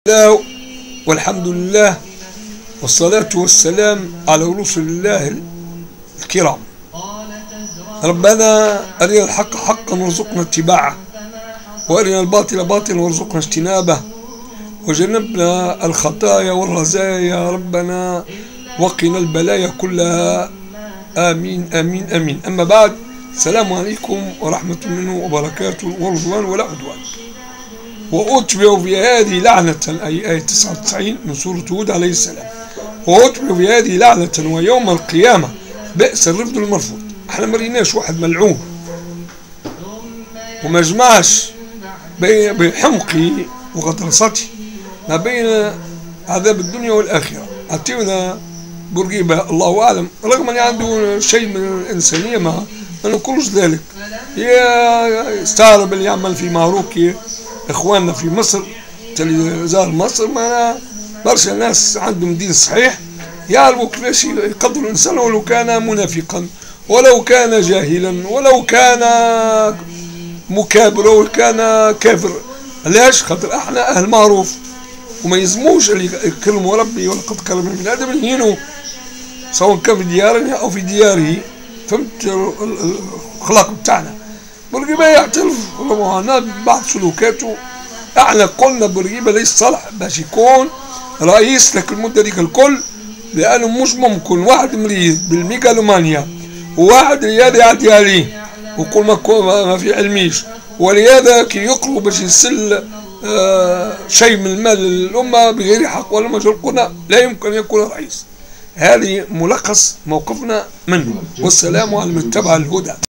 الله والحمد لله والصلاة والسلام على رسل الله الكرام. ربنا أرنا الحق حقا وارزقنا اتباعه، وأرنا الباطل باطلا وارزقنا اجتنابه، وجنبنا الخطايا والرزايا يا ربنا، وقنا البلايا كلها، آمين آمين آمين. أما بعد، السلام عليكم ورحمة منه وبركاته ورضوان ولا عدوان. وأتبع في هذه لعنة، أي آية 99 من سورة هود عليه السلام. وأتبع في هذه لعنة ويوم القيامة بئس الرفد المرفوض. احنا ما ريناش واحد ملعون وما جمعش بين حمقي وغطرسته ما بين عذاب الدنيا والآخرة. أعطينا بورقيبة الله أعلم، رغم أن عنده شيء من الإنسانية ما نقولش ذلك. يستغرب اللي يعمل في ماروكي إخواننا في مصر، اللي زار مصر، ما برشا ناس عندهم دين صحيح يعرفوا كيفاش يقدروا الإنسان ولو كان منافقا، ولو كان جاهلا، ولو كان مكابر، ولو كان كافر. علاش؟ خاطر احنا أهل معروف، وما يلزموش اللي يكرموا ربي ولقد كرمنا من آدم يهينوا، سواء كان في ديارنا أو في دياره. فهمت الأخلاق بتاعنا. بورقيبة يعترف رمضان بعض سلوكاته. احنا قلنا بورقيبة ليس صالح باش يكون رئيس لك المدة ديك الكل، لأنه مش ممكن واحد مريض بالميغالومانيا وواحد رياضي يعدي عليه ويقول ما في علميش، ولهذا كي يقروا باش يسل شيء من المال للأمة بغير حق ولا مجهول، قلنا لا يمكن أن يكون رئيس. هذه ملخص موقفنا منه، والسلام على من اتبع الهدى.